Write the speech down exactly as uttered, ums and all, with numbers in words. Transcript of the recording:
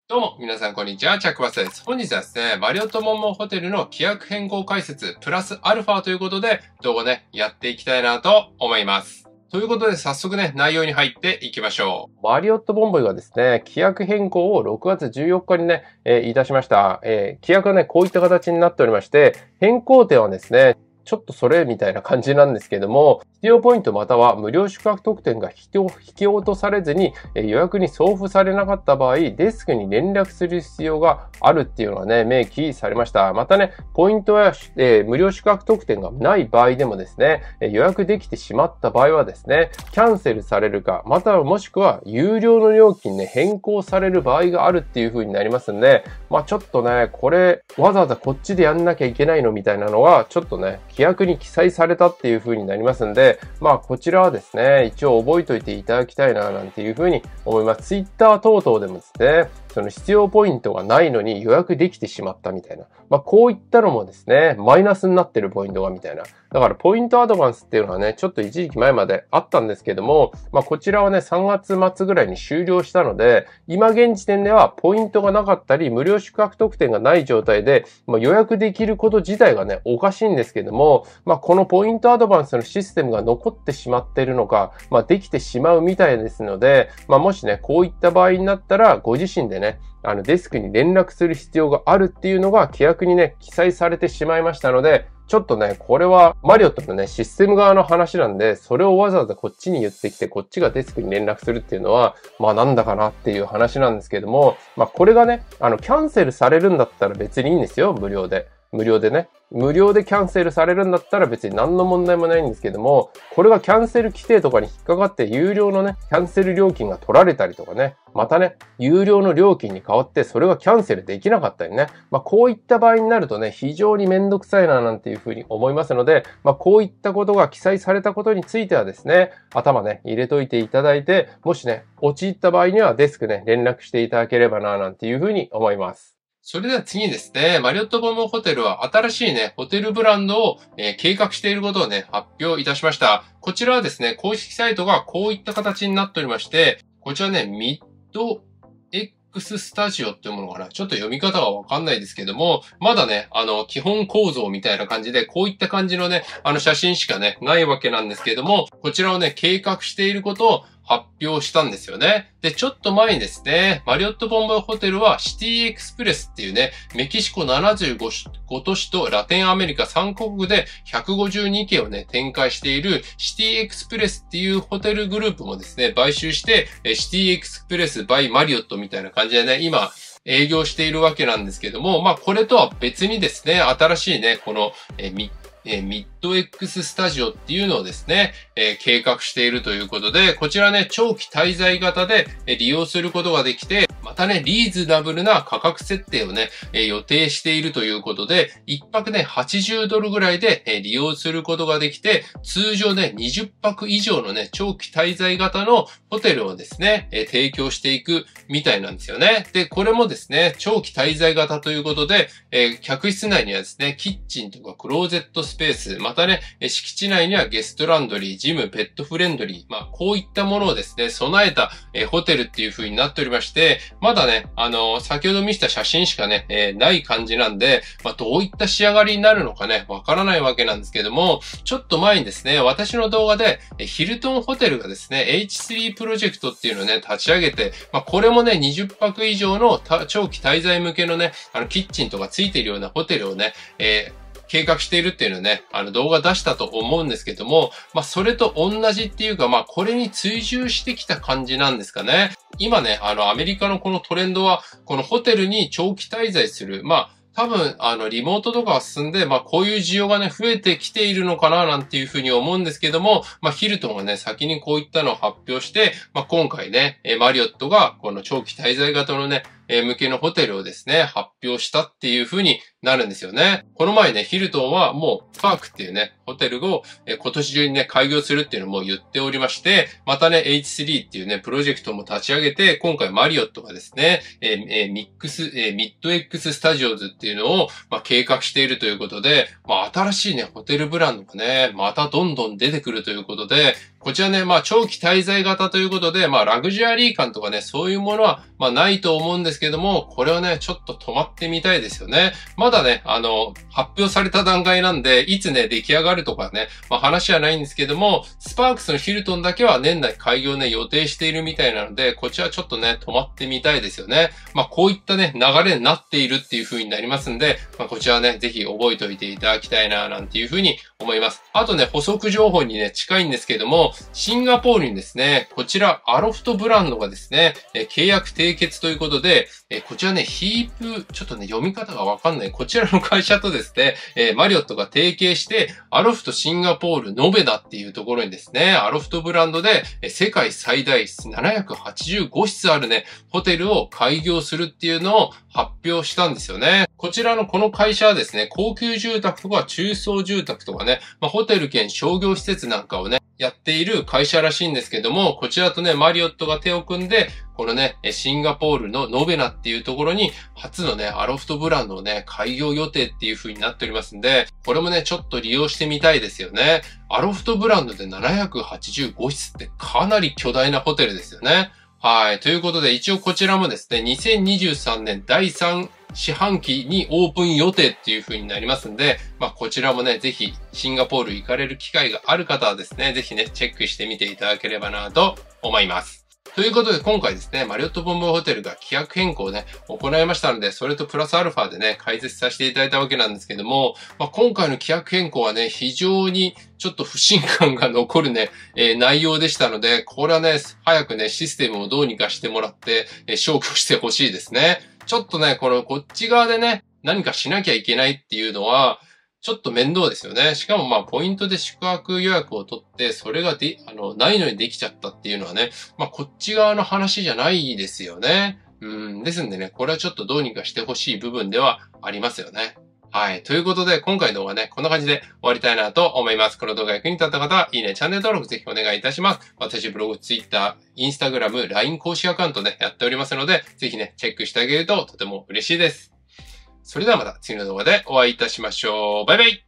どうも、皆さんこんにちは、チャックバスです。本日はですね、マリオットモンモンホテルの規約変更解説、プラスアルファということで、動画ね、やっていきたいなと思います。ということで、早速ね、内容に入っていきましょう。マリオットボンボイがですね、規約変更をろくがつじゅうよっかにね、えー、いたしました。えー、規約はね、こういった形になっておりまして、変更点はですね、ちょっとそれみたいな感じなんですけども、必要ポイントまたは無料宿泊特典が引き落とされずに予約に送付されなかった場合、デスクに連絡する必要があるっていうのはね、明記されました。またね、ポイントや、えー、無料宿泊特典がない場合でもですね、予約できてしまった場合はですね、キャンセルされるか、またはもしくは有料の料金ね、変更される場合があるっていう風になりますんで、まあちょっとね、これ、わざわざこっちでやんなきゃいけないのみたいなのは、ちょっとね、規約に記載されたっていう風になりますんで、まあこちらはですね、一応覚えておいていただきたいななんていう風に思います。ツイッター等々でもですね、その必要ポイントがないのに予約できてしまったみたいな。まあこういったのもですね、マイナスになってるポイントがみたいな。だからポイントアドバンスっていうのはね、ちょっと一時期前まであったんですけども、まあこちらはね、さんがつ末ぐらいに終了したので、今現時点ではポイントがなかったり、無料宿泊特典がない状態で、まあ、予約できること自体がね、おかしいんですけども、まあこのポイントアドバンスのシステムが残ってしまっているのか、まあできてしまうみたいですので、まあもしね、こういった場合になったら、ご自身でね、あのデスクに連絡する必要があるっていうのが規約にね、記載されてしまいましたので、ちょっとね、これはマリオットのね、システム側の話なんで、それをわざわざこっちに言ってきて、こっちがデスクに連絡するっていうのは、まあなんだかなっていう話なんですけども、まあこれがね、あの、キャンセルされるんだったら別にいいんですよ、無料で。無料でね。無料でキャンセルされるんだったら別に何の問題もないんですけども、これがキャンセル規定とかに引っかかって有料のね、キャンセル料金が取られたりとかね、またね、有料の料金に変わってそれがキャンセルできなかったりね、まあこういった場合になるとね、非常にめんどくさいななんていうふうに思いますので、まあこういったことが記載されたことについてはですね、頭ね、入れといていただいて、もしね、陥った場合にはデスクね、連絡していただければななんていうふうに思います。それでは次にですね、マリオットボンボンホテルは新しいね、ホテルブランドを、えー、計画していることをね、発表いたしました。こちらはですね、公式サイトがこういった形になっておりまして、こちらね、ミッド X スタジオっていうものかな。ちょっと読み方はわかんないですけども、まだね、あの、基本構造みたいな感じで、こういった感じのね、あの写真しかね、ないわけなんですけども、こちらをね、計画していることを発表したんですよね。で、ちょっと前にですね、マリオットボンボイホテルはシティエクスプレスっていうね、メキシコななじゅうご都市とラテンアメリカさんカ国でひゃくごじゅうにけんをね、展開しているシティエクスプレスっていうホテルグループもですね、買収して、シティエクスプレス by マリオットみたいな感じでね、今、営業しているわけなんですけども、まあこれとは別にですね、新しいね、この、えミえミッド X スタジオっていうのをですね、えー、計画しているということで、こちらね、長期滞在型で利用することができて、またね、リーズナブルな価格設定をね、えー、予定しているということで、一泊ね、はちじゅうドルぐらいで、えー、利用することができて、通常ね、にじゅっぱく以上のね、長期滞在型のホテルをですね、えー、提供していくみたいなんですよね。で、これもですね、長期滞在型ということで、えー、客室内にはですね、キッチンとかクローゼットスペース、またね、敷地内にはゲストランドリー、ジム、ペットフレンドリー、まあ、こういったものをですね、備えた、えー、ホテルっていう風になっておりまして、まだね、あのー、先ほど見せた写真しかね、えー、ない感じなんで、まあ、どういった仕上がりになるのかね、わからないわけなんですけども、ちょっと前にですね、私の動画で、ヒルトンホテルがですね、エイチスリー プロジェクトっていうのをね、立ち上げて、まあ、これもね、にじゅっぱく以上の長期滞在向けのね、あの、キッチンとかついているようなホテルをね、えー計画しているっていうのをね、あの動画出したと思うんですけども、まあそれと同じっていうか、まあこれに追従してきた感じなんですかね。今ね、あのアメリカのこのトレンドは、このホテルに長期滞在する、まあ多分、あの、リモートとかが進んで、まあ、こういう需要がね、増えてきているのかな、なんていうふうに思うんですけども、まあ、ヒルトンがね、先にこういったのを発表して、まあ、今回ね、マリオットが、この長期滞在型のね、向けのホテルをですね、発表したっていう風になるんですよね。この前ね、ヒルトンはもうパークっていうね、ホテルを今年中にね、開業するっていうのも言っておりまして、またね、エイチスリー っていうね、プロジェクトも立ち上げて、今回マリオットがですね、えー、ミックス、えー、ミッド X スタジオズっていうのを、まあ、計画しているということで、まあ、新しいね、ホテルブランドがね、またどんどん出てくるということで、こちらね、まあ、長期滞在型ということで、まあ、ラグジュアリー感とかね、そういうものは、まあ、ないと思うんですですけども、これはね、ちょっと止まってみたいですよね。まだね、あの、発表された段階なんで、いつね、出来上がるとかね、まあ話はないんですけども、スパークスのヒルトンだけは年内開業ね、予定しているみたいなので、こちらちょっとね、止まってみたいですよね。まあこういったね、流れになっているっていう風になりますんで、まあこちらね、ぜひ覚えておいていただきたいな、なんていう風に思います。あとね、補足情報にね、近いんですけども、シンガポールにですね、こちら、アロフトブランドがですね、契約締結ということで、こちらね、ヒープ、ちょっとね、読み方がわかんない、こちらの会社とですね、マリオットが提携して、アロフトシンガポールノベダっていうところにですね、アロフトブランドで、世界最大ななひゃくはちじゅうごしつあるね、ホテルを開業するっていうのを発表したんですよね。こちらのこの会社はですね、高級住宅とか中層住宅とかね、まあ、ホテル兼商業施設なんかをね、やっている会社らしいんですけども、こちらとね、マリオットが手を組んで、このね、シンガポールのノベナっていうところに、初のね、アロフトブランドをね、開業予定っていう風になっておりますんで、これもね、ちょっと利用してみたいですよね。アロフトブランドでななひゃくはちじゅうごしつってかなり巨大なホテルですよね。はい。ということで、一応こちらもですね、にせんにじゅうさんねんだいさん四半期にオープン予定っていう風になりますんで、まあこちらもね、ぜひシンガポール行かれる機会がある方はですね、ぜひね、チェックしてみていただければなと思います。ということで今回ですね、マリオットボンボイホテルが規約変更をね、行いましたので、それとプラスアルファでね、解説させていただいたわけなんですけども、まあ、今回の規約変更はね、非常にちょっと不信感が残るね、えー、内容でしたので、これはね、早くね、システムをどうにかしてもらって、えー、消去してほしいですね。ちょっとね、このこっち側でね、何かしなきゃいけないっていうのは、ちょっと面倒ですよね。しかもまあ、ポイントで宿泊予約を取って、それがで、あの、ないのにできちゃったっていうのはね、まあ、こっち側の話じゃないですよね。うん。ですんでね、これはちょっとどうにかしてほしい部分ではありますよね。はい。ということで、今回の動画はね、こんな感じで終わりたいなと思います。この動画が役に立った方は、いいね、チャンネル登録ぜひお願いいたします。私、ブログ、ツイッター、インスタグラム、ライン 公式アカウントね、やっておりますので、ぜひね、チェックしてあげるととても嬉しいです。それではまた次の動画でお会いいたしましょう。バイバイ。